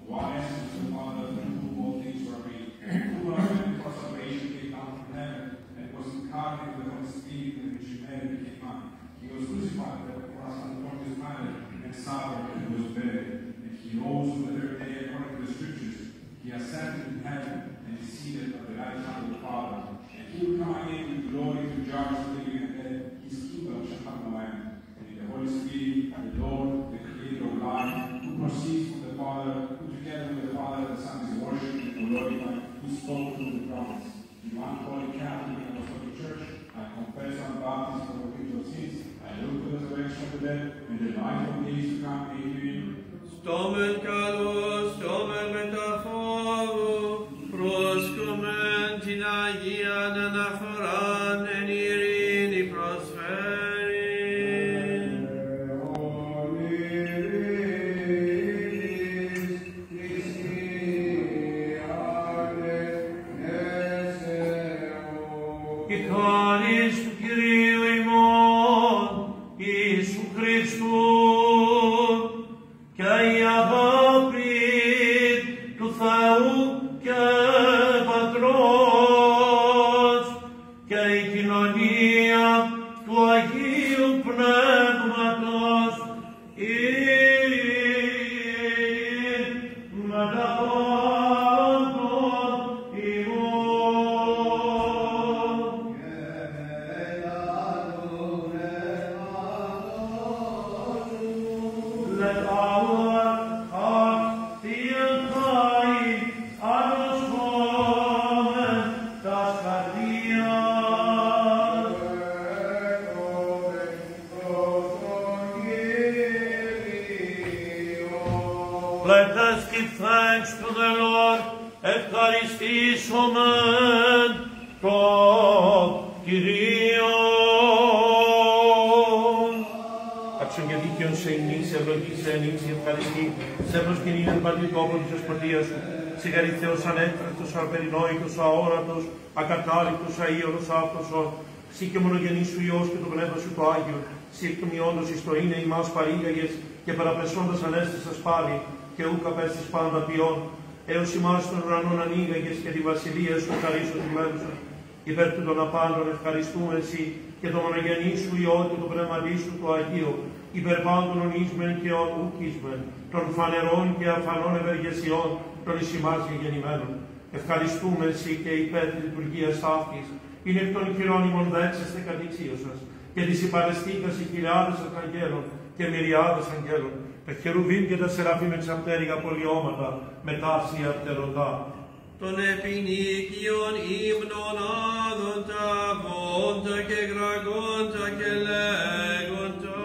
one essence of the Father, through whom all things were made, who for salvation came down from heaven, and was incarnate with the Holy Spirit, in which humanity became man. He was crucified for us on Pontius Pilate, and suffered and was buried. And he rose on the third day according to the Scriptures. He ascended in heaven, and is seated at the right hand of the Father. And he will come again with glory to judge the living and dead. His kingdom shall have no end. And in the Holy Spirit, the Lord, the Creator of life, who proceeds from the Father, who together with the Father and the Son is worshipped and glorified, who spoke through the prophets. In one holy Catholic and Apostolic Church, I confess on baptism for the forgiveness of sins. I look to the resurrection of the dead and the life of days to come. Amen. Stomen kalos, stomen metaforu, proscomen tin Agian anaphoran en irini prosferin. Ikanis του Κυρίου ημών, Ιησού Χριστού, και η αγάπη του Θεού και Πατρός και η κοινωνία του Αγίου Πνεύματος με τα πάντων ημών. Let our hearts feel high, anuschomen das Kardias. Let us give thanks to the Lord, ευχαριστήσομεν τον Κυρίον. Άξιον και δίκαιον σε εμείς, ευλογήσε εμείς, ευχαριστή, σε προσκυνήν εν παντή τόπο της εσποτείας σου, συγχαρή Θεός ανέκφραστος, απερινόητος, αόρατος, ακατάληπτος, αΐωρος, άφθοσον, σύ και μονογενής σου Υιός και το Πνεύμα σου το Άγιο, σύ εκ των ιόντος εις το είναι ημάς παρήγαγες και παραπεσόντας ανέστησας πάλι, και ούκ απέστης πάντα ποιόν, έως ημάς των ουρανών ανοίγαγες και τη βασιλεία σου χαρίσω τη μέρουσα. Υπέρ του των απάντων ευχαριστούμε εσύ και το μονογενή σου Υιό και το Πνεύματί σου το Αγίο, υπέρ πάντων ονείσμεν και ουκίσμεν, των φανερών και αφανών ευεργεσιών των εις ημάς γεννημένων. Ευχαριστούμε εσύ και υπέρ της λειτουργίας αυτής, είναι εκ των χειρών ημών δέξεστε κατηξίω σας, και της υπαρεστήκας οι χιλιάδες αγγέλων και μυριάδες αγγέλων, τα χερουβίμ και τα σεραφείμ εξαπτέρυγα πολιώματα, με τάσια πτερωτά. Των επινίκιων ύμνων άδοντα, βόντα και γραγόντα και λέγοντα.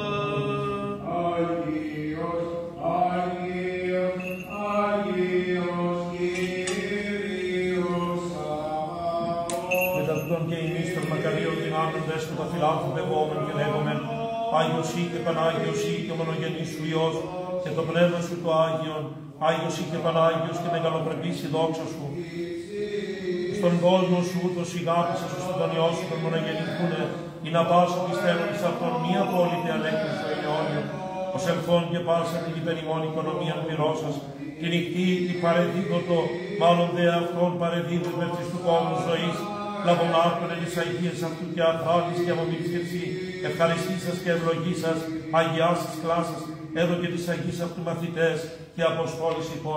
Άγιος, Άγιος, Άγιος Κύριος Σαββαών. Μετά τούτον και εμείς των μακαρίων δυνάμοντες του τα φυλάχου πεγόμεν και λέγομεν, Άγιος ή και Πανάγιος ή και μονογενής σου Υιός και το Πνεύμα σου το Άγιον, Άγιος ή και Πανάγιος και μεγαλοπρεπής η δόξα σου. Στον κόσμο σου ούτως ηγάπησες ώστε τον Υιό σου τον μονογεννηθούνε, ή να πάσω πιστεύω εις αυτόν μία απόλυτη ανέκριση στο αιώνιο, ως ελθόν και πάσα την υπερημών οικονομίαν πυρώσας, τη νυχτή η παρεδίδωτο, μάλλον δε αυτόν παρεδίδωτο με της του κόσμου ζωής, λαβωνάρτων εν εις Αγίες αυτού και αθράτης και απομυξηρσή, ευχαριστήσας και ευλογήσας, αγιάσας κλάσας, έδω και της Αγίας αυτού μαθητές και αποστόλης υπόν.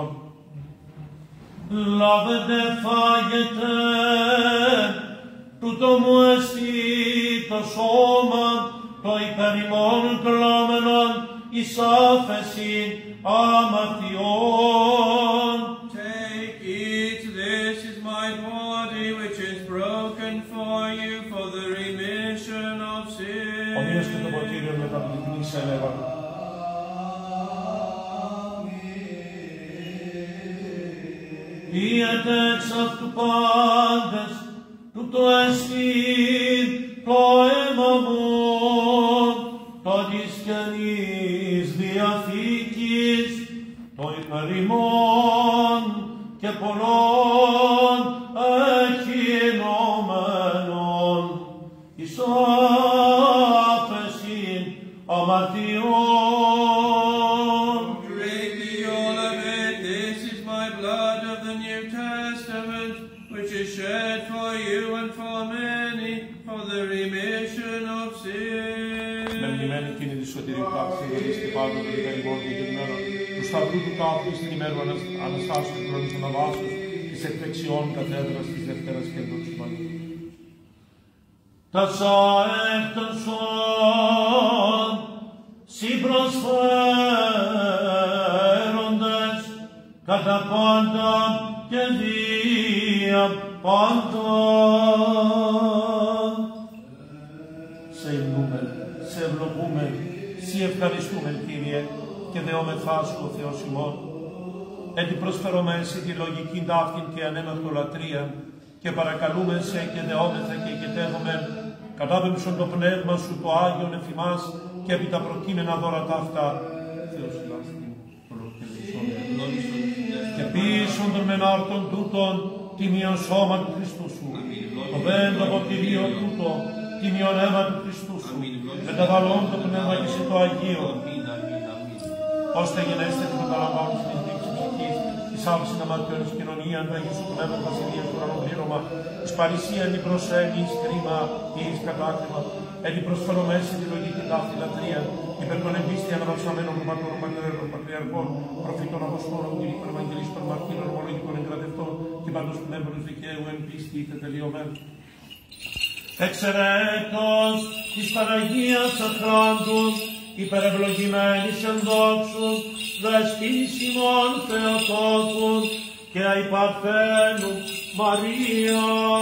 Λάβετε φάγετε, τούτο μου εστί το σώμα, το υπερημών κλάμενον εις άφεσιν αμαρτιών. Take, eat, this is my body which is broken for you for the remission of sins. Ομοίως και το ποτήριο με τα πληθυνής έλεγα. Πίετε εξ αυτού πάντες, τούτο εστίν το αίμα μου, το της Καινής Διαθήκης, το υπερημών και πολλών εκχυνωμένων, εις άφεσιν αμαρτιών. Drink ye all of it, which is shed for you and for many for the remission of sins. Με μνημένη εκείνη τη σωτηρή πράξη, και πάντοτε υπέρ ημών και γυμμένων, του σταυρού του τάφου στην ημέρου Αναστάσεως του χρόνου των Αβάσεως, της εκδεξιών καθέδρας της Δευτέρας και Δοξημανής. Τασα εκτασόν, συμπροσφέροντες, κατά πάντα και δια πάντα. Σε υμνούμε, σε ευλογούμε, σε ευχαριστούμε, Κύριε, και δεόμεθά σου ο Θεός ημών. Έτσι προσφέρομεν σε τη λογική ταύτην και ανέμαχτο λατρεία, και παρακαλούμε σε και δεόμεθα και οικετεύομεν, κατάβεμψον το πνεύμα σου το Άγιον εφημάς και επί τα προκείμενα δώρα ταύτα, Θεός λάστην, και πίσον των μενάρτων τούτων τιμίον σώμα του Χριστού σου, το βέντο από κτηρίο τούτο, τιμίον αίμα του Χριστού σου, μεταβαλλόν το πνεύμα και σε το Αγίο, ώστε γενέστε που καταλαμβάνουν στην δείξη ψυχής, της άψης αματιών της κοινωνίας, του Αγίου σου Πνεύμα, βασιλείας του ουρανού πλήρωμα, της παρησίαν η προσέλη, εις κρίμα ή εις κατάκριμα, έτσι προσφερομές σε τη λογική ταύτη λατρεία, υπέρ των εμπίστη αναβαψαμένων των πατώρων πατέρων πατριαρχών, προφήτων αποστόλων, κηρύκων ευαγγελίστων, μαρτύρων, ομολογικών εγκρατευτών και παντός πνεύματος δικαίου εν πίστη τετελειωμένου. Εξαιρέτως της Παναγίας Αχράντους, υπερευλογημένης εν δόξου, δεσπίνης ημών Θεοτόκου και αϊπαρθένου Μαρία.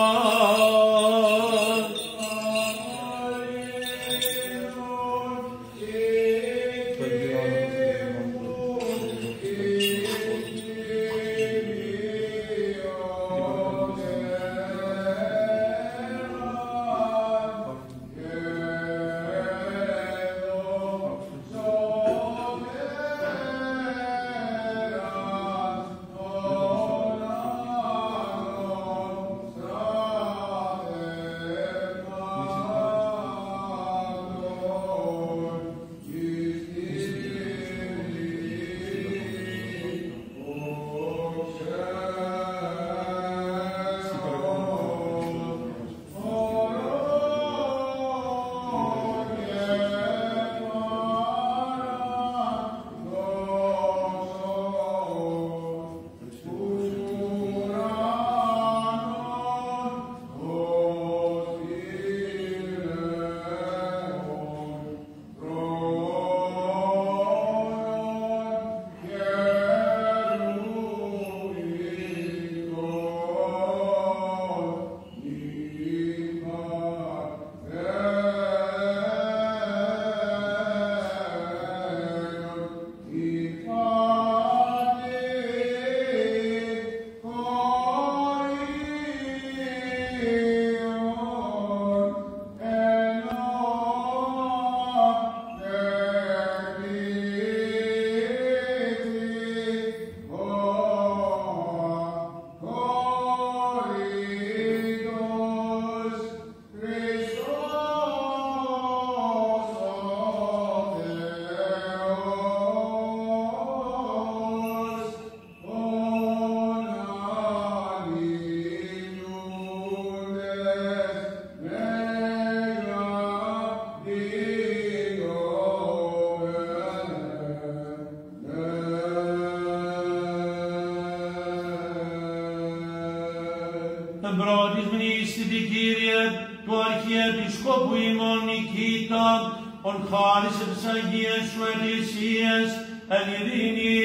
Εμπρότης μνήσθητη, Κύριε, του Αρχιεπισκόπου ημών Νικήτα, ον χάρισε τις Αγίες σου εκκλησίες, εν ειρήνη,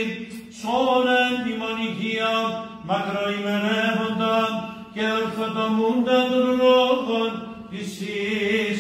σώμον εν τη μανικία, μακροημενεύοντα και ορθοτομούντα των λόγων της εις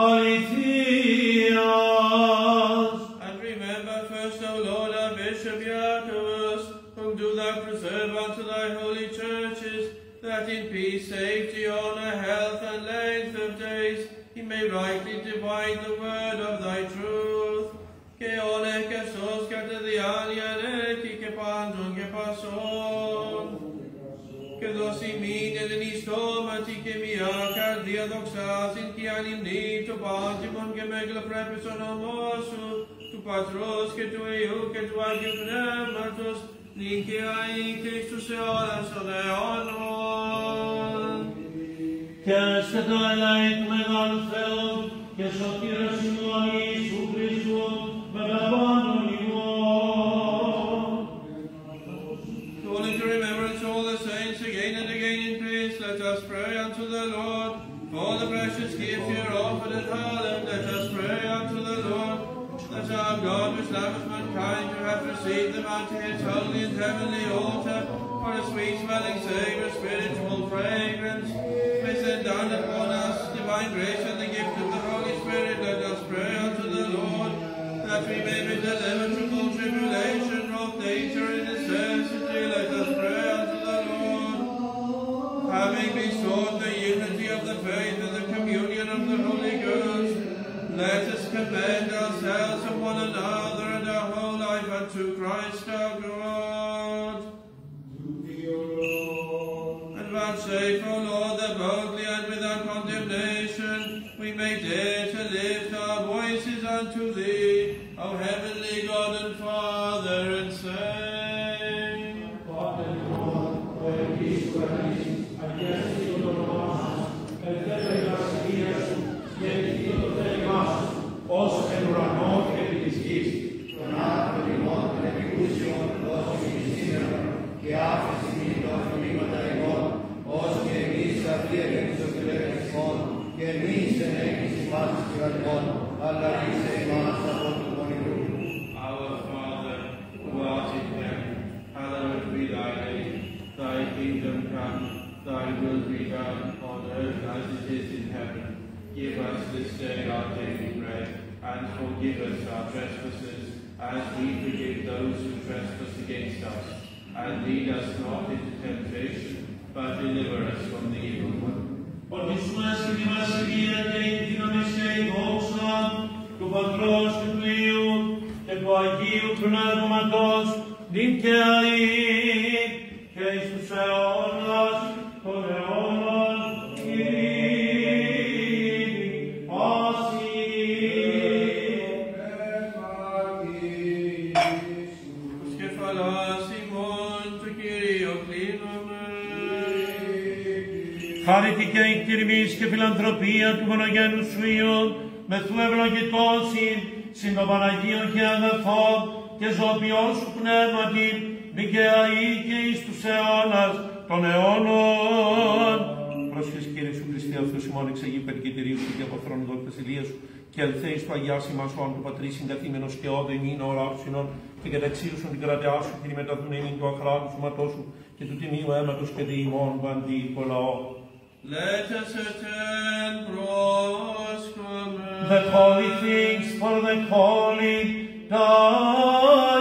αληθείας. And remember first, O Lord, our Bishop Jacobus, whom do thou preserve unto thy holy churches, that in peace, safety, honor, health, and length of days, he may rightly divide the word of thy truth. Και όλε και σως κατά διάνοια ανέχει και πάντων και πασών. Και δώσει μην εν ιστόματι και μια καρδία δοξάσιν και ανυμνή το πάντιμον και μεγλοπρέπης ονομός σου, του Πατρός και του Υιού και του Αγίου Πνεύματος, νικιαί και εις τους αιώνας των αιώνων. Και έστε το ελάη του Μεγάλου Θεού και σωτήρας ημών Ιησού Χριστού με λαμβάνουν ημών. Calling to remembrance all the saints again and again in peace, let us pray unto the Lord. For the precious gifts here offered at Haarlem, let us pray unto the Lord. That our God, which loveth mankind, who hath received them unto his holy and heavenly altar, for a sweet-smelling savour, spiritual fragrance, may send down upon us divine grace and the gift of the Holy Spirit. Let us pray unto the Lord, that we may be delivered from all tribulation, wrath, danger, and necessity. Let us pray unto the Lord. Having besought the unity of the faith and the communion of the Holy Ghost, let us commend ourselves and one another and our whole life unto Christ our God. And vouchsafe, O Lord, that boldly and without condemnation we may dare to lift our voices unto Thee, O heavenly God and Father, and say, ως εν ουρανό και επί της γης. Τον άνθρωπο ημών των επικούσιων δώσου εις σήμερα και άφεση μη των φωνήματα ημών, ως και εμείς αυτοί ελέγχους τελεύσιμων και εμείς ενέγγις ημάς της κρατημών, αλλά ρίσε ημάς από του πονηρού. Our Father, who art in heaven, hallowed be thy name. Thy kingdom come, thy will be done on earth as it is in heaven. Give us this day our daily bread, and forgive us our trespasses, as we forgive those who trespass against us. And lead us not into temptation, but deliver us from the evil one. Ορκισμένες και τη βασιλεία και η δύναμη και η δόξα του Πατρός και του Υιού και του Αγίου Πνεύματος νικαία και εις τους αιώνας των αιώνων χάρητη και η κτηρμής και φιλανθρωπία του μονογένου σου Υιού, με του ευλογητώσει, συν των Παναγίων και αγαθών και ζωοποιών σου πνεύματι, νικαιαή και εις τους αιώνας των αιώνων. Πρόσχες Κύριε σου Χριστέ, Θεός ημών εξεγεί περικητηρίου σου και αποθρώνου δόκτες ηλίας σου, και ελθέεις του Αγιάς ημάς ο του Πατρί συγκαθήμενος και όδε ημίν ώρα όψινον, και καταξίουσον την κρατεά σου και τη μεταθούν ημίν του αχράτου σωματός σου, και του τιμίου αίματος και δι ημών βαντί πολλαό. Let us attend prosperous. The holy things for the holy die.